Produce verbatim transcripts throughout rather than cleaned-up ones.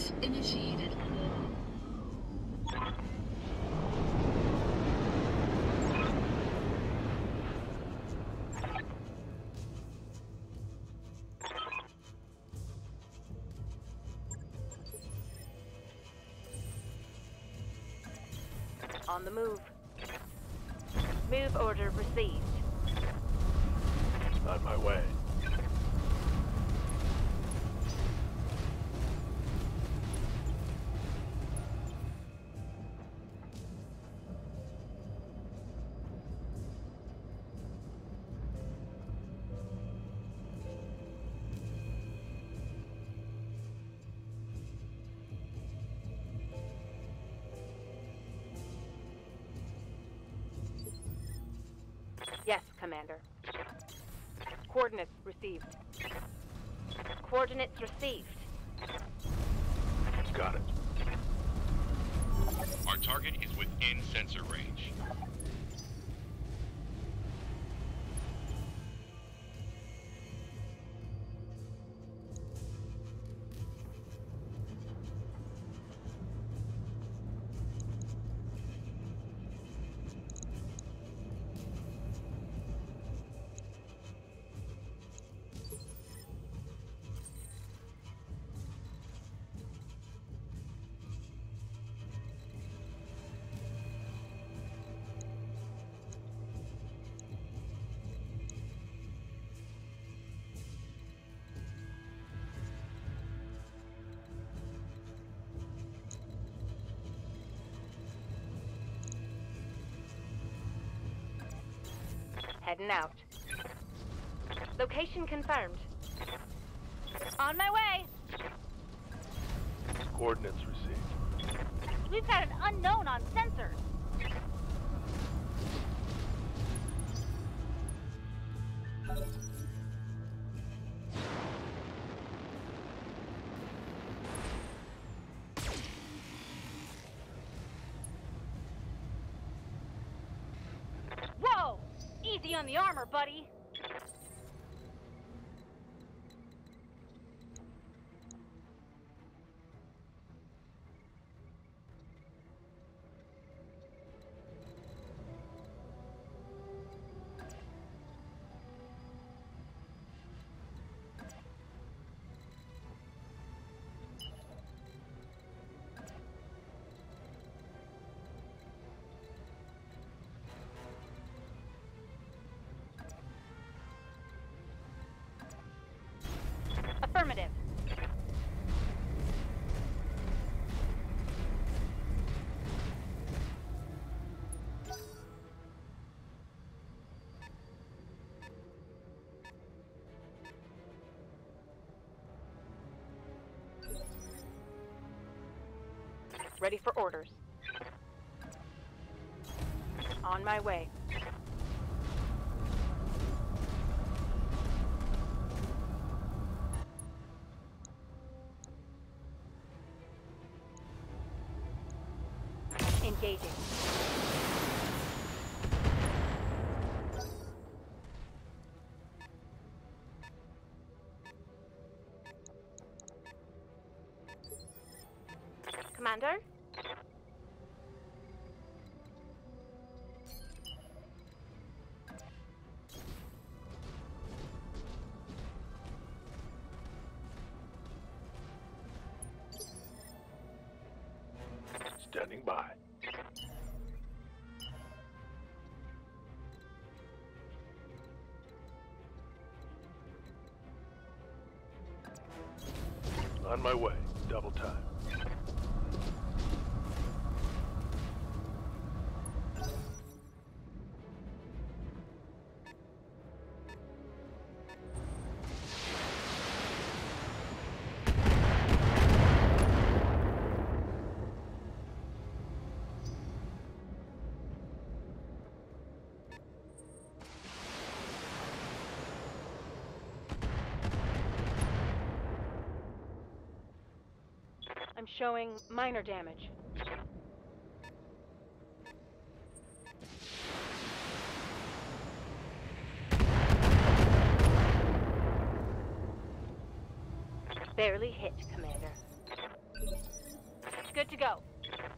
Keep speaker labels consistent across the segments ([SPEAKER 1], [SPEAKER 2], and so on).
[SPEAKER 1] Ascent initiated.
[SPEAKER 2] On the move. Move order received.
[SPEAKER 3] On my way.
[SPEAKER 2] Yes, Commander. Coordinates received. Coordinates received.
[SPEAKER 3] Got it.
[SPEAKER 4] Our target is within sensor range.
[SPEAKER 2] Heading out. Location confirmed. On my way!
[SPEAKER 3] Coordinates received.
[SPEAKER 2] We've got an unknown on sensors. Whoa! Easy on the armor, buddy. Affirmative. Ready for orders. On my way. Engaging. Commander?
[SPEAKER 3] Standing by. On my way. Double time.
[SPEAKER 2] I'm showing minor damage. Barely hit, Commander. Good to go.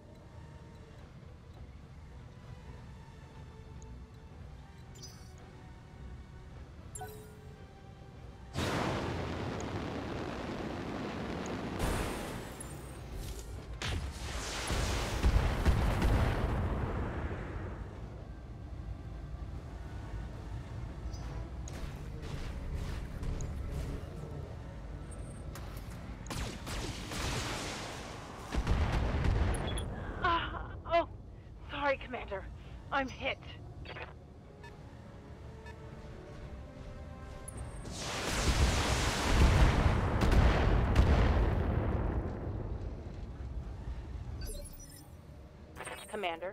[SPEAKER 2] Sorry, Commander. I'm hit. Commander.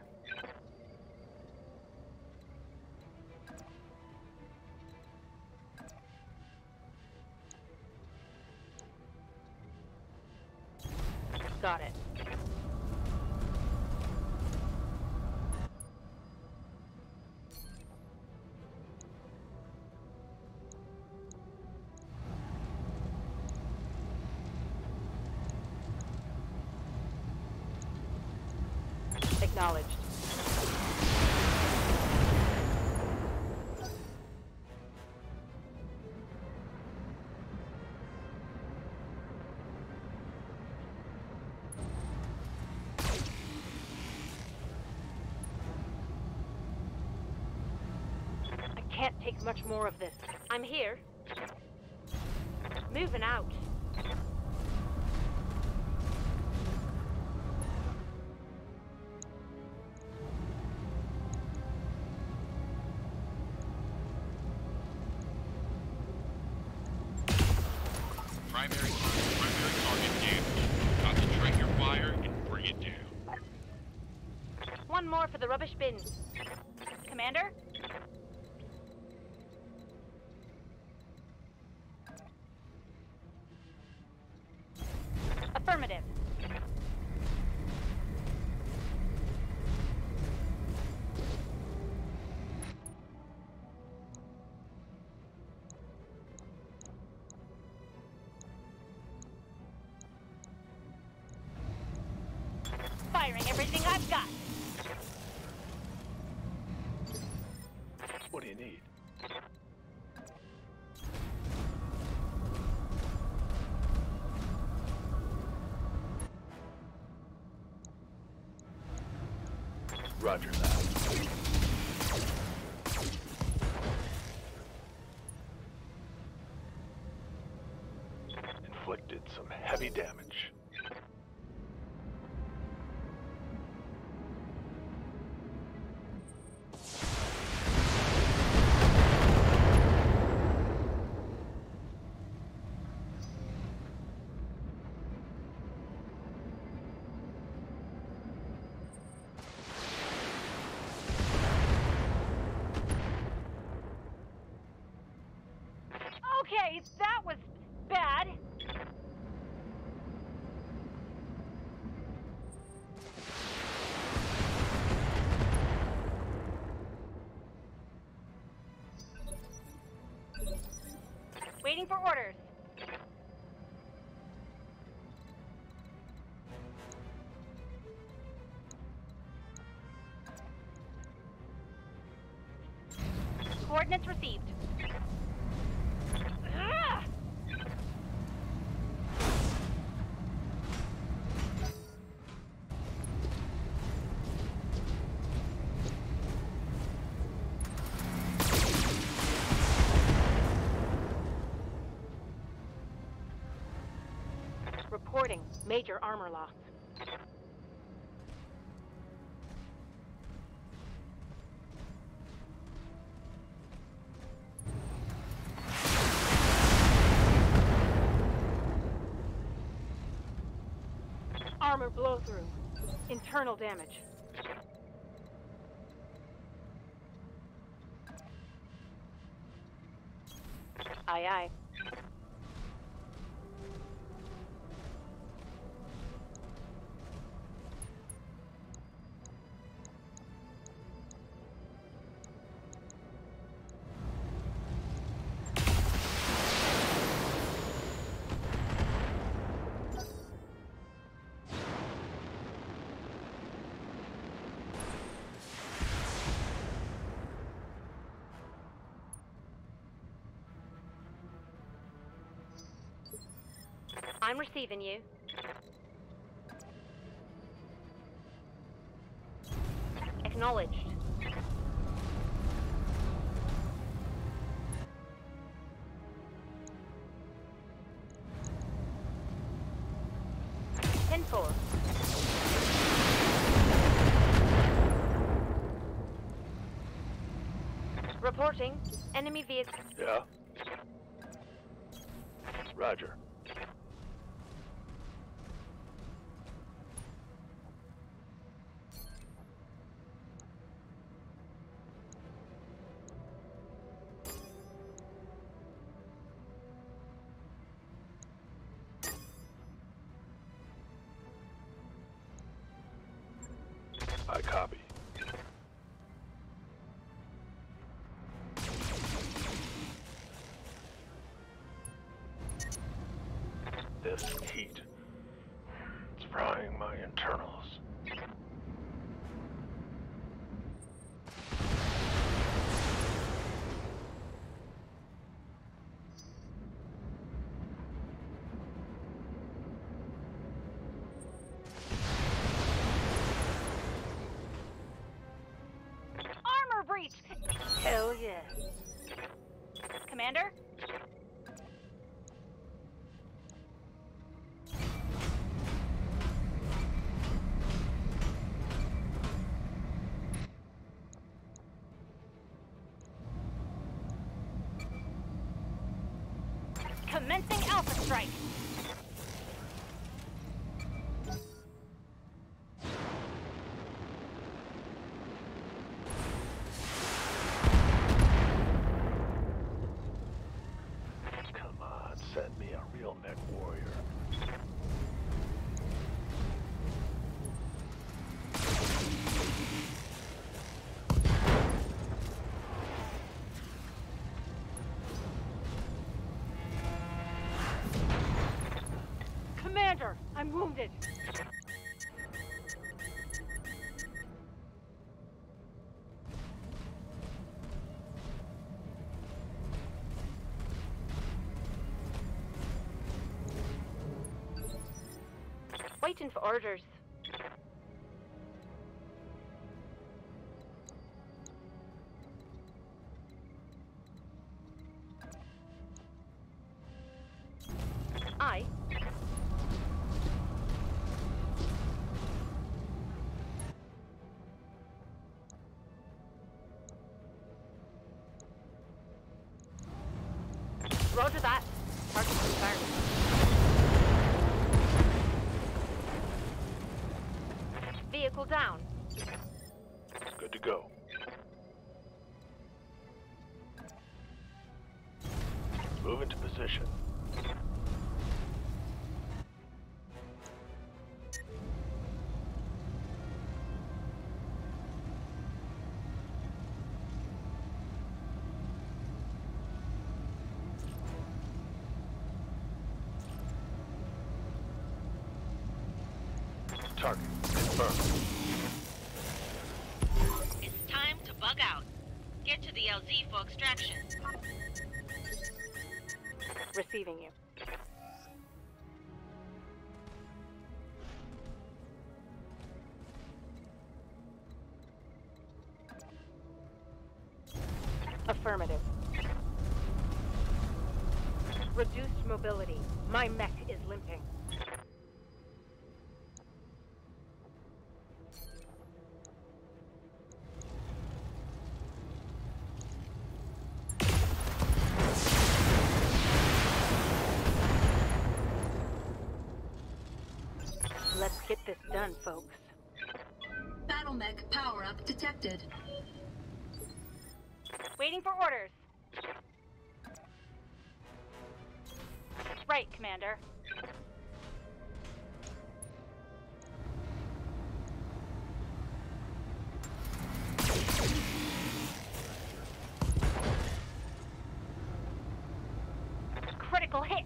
[SPEAKER 2] Got it. Acknowledged. I can't take much more of this. I'm here. Moving out.
[SPEAKER 4] Primary, primary target damage. Concentrate your fire and bring it down.
[SPEAKER 2] One more for the rubbish bin. Commander? Affirmative. Firing everything I've got.
[SPEAKER 3] What do you need? Roger that. Inflicted some heavy damage.
[SPEAKER 2] Okay, that was bad. Waiting for orders. Coordinates received. Ah! Reporting major armor loss. Armor blow through. Internal damage. Aye aye. I'm receiving you. Acknowledged. ten four. Reporting. Enemy vehicle.
[SPEAKER 3] Yeah? Roger. I copy. This heat. It's frying my internals.
[SPEAKER 2] Armor breach! Hell yeah. Commander? Commencing Alpha Strike!
[SPEAKER 3] Come on, send me a real mech warrior.
[SPEAKER 2] Commander, I'm wounded. Waiting for orders. I. Roger that. Target confirmed. Vehicle down.
[SPEAKER 3] Good to go. Move into position. Target confirmed.
[SPEAKER 1] It's time to bug out. Get to the L Z for extraction.
[SPEAKER 2] Receiving you. Affirmative. Reduced mobility. My mech is limping. Let's get this done, folks.
[SPEAKER 5] Battle mech power-up detected.
[SPEAKER 2] Waiting for orders. Right, Commander. Critical hit.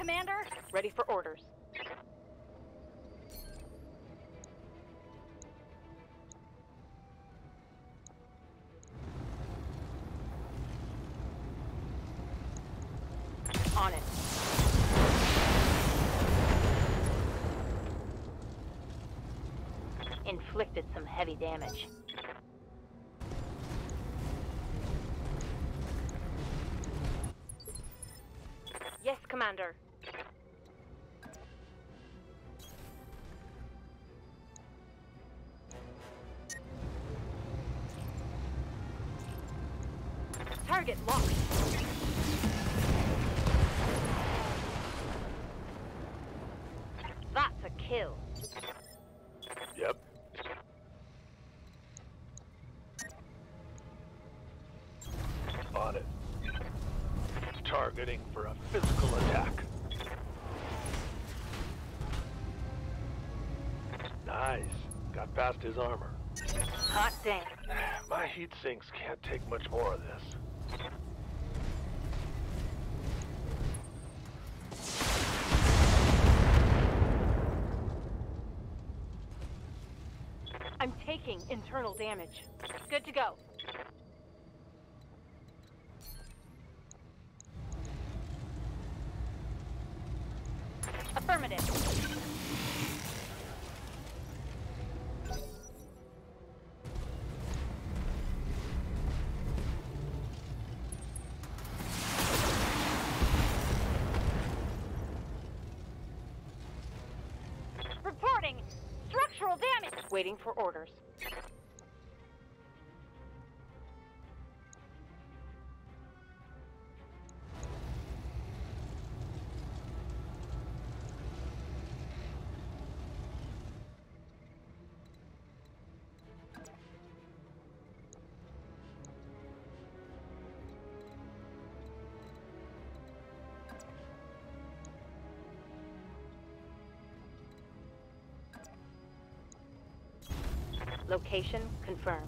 [SPEAKER 2] Commander? Ready for orders. On it. Inflicted some heavy damage. Yes, Commander. Target locked. That's a kill.
[SPEAKER 3] Yep. On it. Targeting for a physical attack. Nice. Got past his armor.
[SPEAKER 2] Hot damn.
[SPEAKER 3] My heat sinks can't take much more of this.
[SPEAKER 2] I'm taking internal damage. Good to go. Affirmative. Reporting structural damage. Waiting for orders. Location confirmed.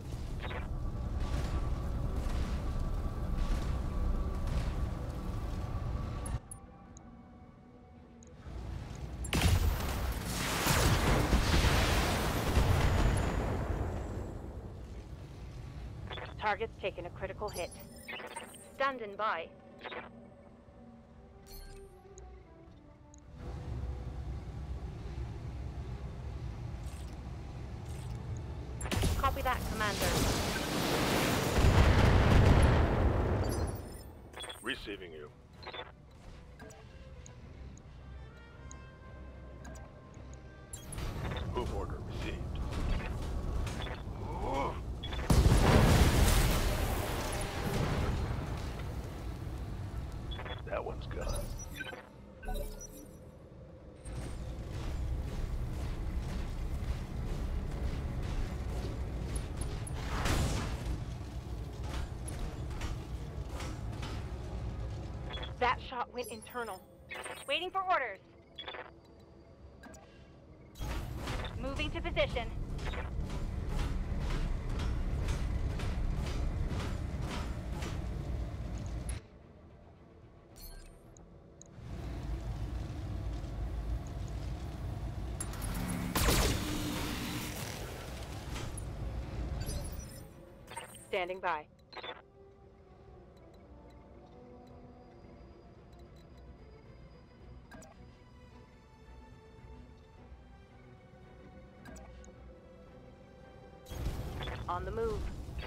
[SPEAKER 2] Target's taken a critical hit. Standing by. Copy that, Commander.
[SPEAKER 3] Receiving you. Move order received. Ooh. That one's gone.
[SPEAKER 2] That shot went internal. Waiting for orders. Moving to position. Standing by. On the move.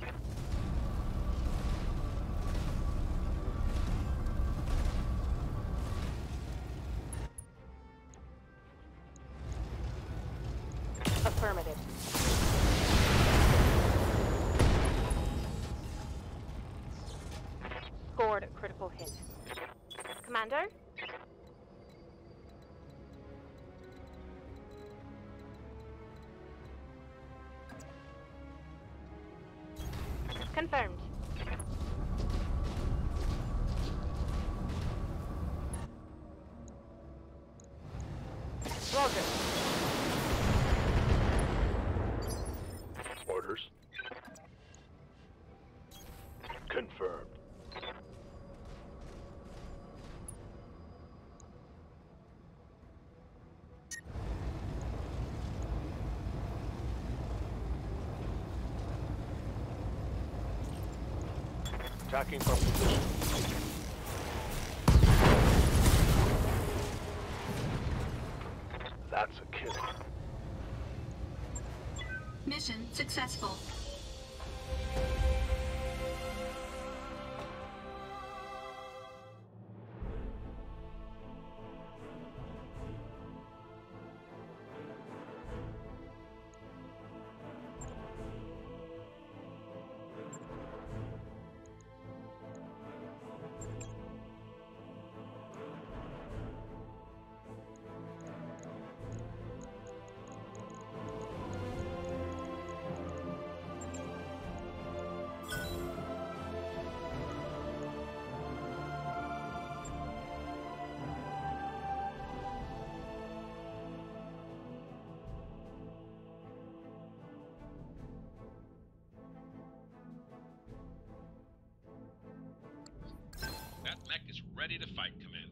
[SPEAKER 2] Affirmative. Scored a critical hit. Commander? Confirmed. Roger.
[SPEAKER 3] Orders. Confirmed. Attacking from position. That's a kill.
[SPEAKER 5] Mission successful.
[SPEAKER 4] That mech is ready to fight, Commander.